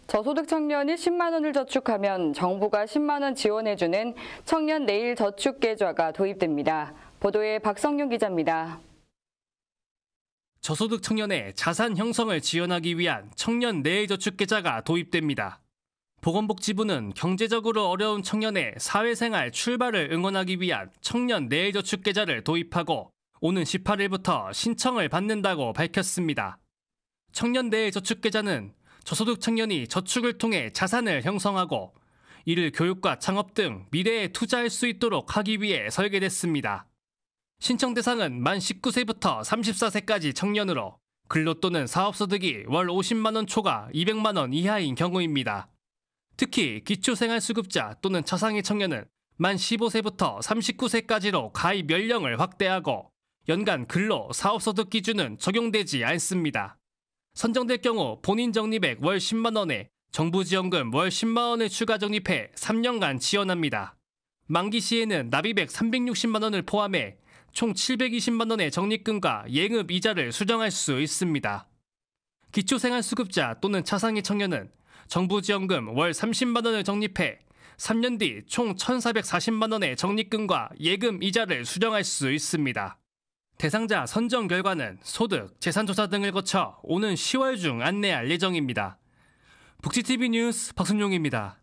저소득 청년이 10만 원을 저축하면 정부가 10만 원 지원해주는 청년 내일 저축 계좌가 도입됩니다. 보도에 박성윤 기자입니다. 저소득 청년의 자산 형성을 지원하기 위한 청년 내일 저축 계좌가 도입됩니다. 보건복지부는 경제적으로 어려운 청년의 사회생활 출발을 응원하기 위한 청년 내일 저축 계좌를 도입하고 오는 18일부터 신청을 받는다고 밝혔습니다. 청년 내일 저축 계좌는 저소득 청년이 저축을 통해 자산을 형성하고 이를 교육과 창업 등 미래에 투자할 수 있도록 하기 위해 설계됐습니다. 신청 대상은 만 19세부터 34세까지 청년으로 근로 또는 사업소득이 월 50만 원 초과 200만 원 이하인 경우입니다. 특히 기초생활수급자 또는 차상위 청년은 만 15세부터 39세까지로 가입 연령을 확대하고 연간 근로, 사업소득 기준은 적용되지 않습니다. 선정될 경우 본인 적립액 월 10만 원에 정부 지원금 월 10만 원을 추가 적립해 3년간 지원합니다. 만기 시에는 납입액 360만 원을 포함해 총 720만 원의 적립금과 예금 이자를 수령할 수 있습니다. 기초생활수급자 또는 차상위 청년은 정부 지원금 월 30만 원을 적립해 3년 뒤 총 1,440만 원의 적립금과 예금 이자를 수령할 수 있습니다. 대상자 선정 결과는 소득, 재산조사 등을 거쳐 오는 10월 중 안내할 예정입니다. 북지TV 뉴스 박순용입니다.